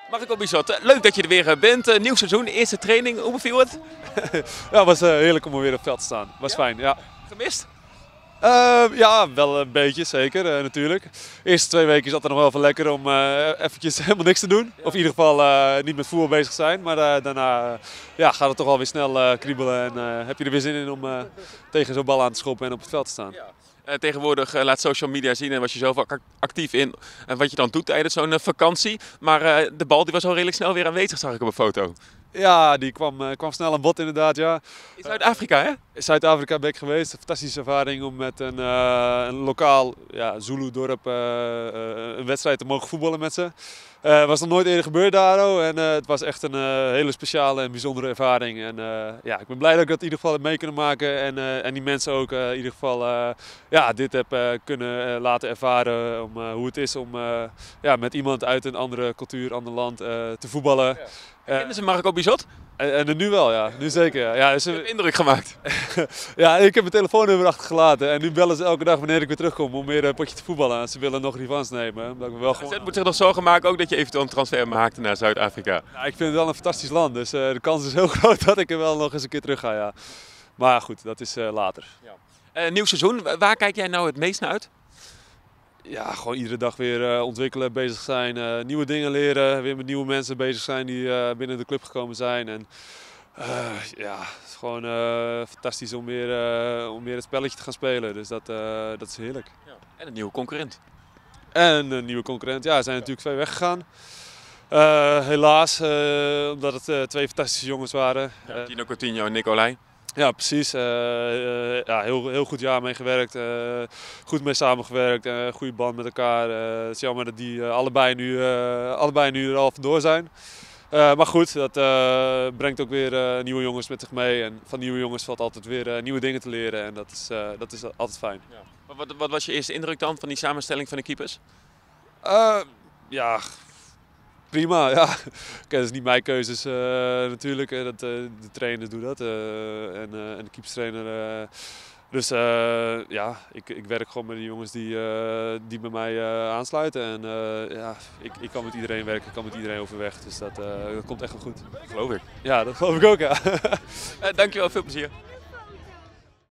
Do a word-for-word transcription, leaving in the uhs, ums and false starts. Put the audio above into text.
Marco Bizot, leuk dat je er weer bent. Nieuw seizoen, eerste training. Hoe beviel het? Ja, het was uh, heerlijk om weer op het veld te staan. Was ja? fijn, ja. Gemist? Uh, ja, wel een beetje, zeker, uh, natuurlijk. De eerste twee weken is altijd nog wel even lekker om uh, eventjes helemaal niks te doen. Ja. Of in ieder geval uh, niet met voetbal bezig zijn. Maar uh, daarna uh, ja, gaat het toch wel weer snel uh, kriebelen. En uh, heb je er weer zin in om uh, tegen zo'n bal aan te schoppen en op het veld te staan. Ja. Uh, tegenwoordig uh, laat social media zien en was je zelf ook actief in uh, wat je dan doet tijdens zo'n uh, vakantie. Maar uh, de bal die was al redelijk snel weer aanwezig, zag ik op een foto. Ja, die kwam, uh, kwam snel aan bod inderdaad, ja. In Zuid-Afrika, hè? In Zuid-Afrika ben ik geweest. Een fantastische ervaring om met een, uh, een lokaal ja, Zulu-dorp uh, uh, een wedstrijd te mogen voetballen met ze. Het uh, was nog nooit eerder gebeurd daar. En uh, het was echt een uh, hele speciale en bijzondere ervaring. En uh, ja, ik ben blij dat ik dat in ieder geval heb mee kunnen maken. En, uh, en die mensen ook uh, in ieder geval uh, ja, dit heb uh, kunnen uh, laten ervaren. Om, uh, hoe het is om uh, ja, met iemand uit een andere cultuur, ander land uh, te voetballen. Ja. Kennen ze Marco Bizot? En, en nu wel, ja. Nu zeker, ja. ja dus je hebt indruk gemaakt. Ja, ik heb mijn telefoonnummer achtergelaten. En nu bellen ze elke dag wanneer ik weer terugkom om weer een potje te voetballen. En ze willen nog revanche nemen. Omdat ik wel gewoon... Het moet zich nog zorgen maken ook dat je eventueel een transfer maakt naar Zuid-Afrika. Ja, ik vind het wel een fantastisch land. Dus uh, de kans is heel groot dat ik er wel nog eens een keer terug ga, ja. Maar goed, dat is uh, later. Ja. Uh, nieuw seizoen. Waar kijk jij nou het meest naar uit? Ja, gewoon iedere dag weer uh, ontwikkelen, bezig zijn, uh, nieuwe dingen leren, weer met nieuwe mensen bezig zijn die uh, binnen de club gekomen zijn. En uh, ja, het is gewoon uh, fantastisch om weer, uh, om weer het spelletje te gaan spelen, dus dat, uh, dat is heerlijk. Ja. En een nieuwe concurrent. En een nieuwe concurrent, ja, er zijn natuurlijk twee weggegaan. Uh, helaas, uh, omdat het uh, twee fantastische jongens waren. Ja, Tino Coutinho en Nicolai. Ja, precies. Uh, uh, ja, heel, heel goed jaar mee gewerkt, uh, goed mee samengewerkt, uh, goede band met elkaar. Uh, het is jammer dat die uh, allebei, nu, uh, allebei nu er al vandoor zijn. Uh, maar goed, dat uh, brengt ook weer uh, nieuwe jongens met zich mee. En van nieuwe jongens valt altijd weer uh, nieuwe dingen te leren en dat is, uh, dat is altijd fijn. Ja. Maar wat, wat was je eerste indruk dan van die samenstelling van de keepers? Uh, ja... Prima, ja. Kijk, dat is niet mijn keuzes uh, natuurlijk. Dat, uh, de trainer doet dat uh, en, uh, en de keepstrainer. Uh, dus uh, ja, ik, ik werk gewoon met de jongens die, uh, die bij mij uh, aansluiten. En uh, ja, ik, ik kan met iedereen werken, ik kan met iedereen overweg. Dus dat, uh, dat komt echt wel goed. Geloof ik. Ja, dat geloof ik ook, ja. uh, dankjewel, veel plezier.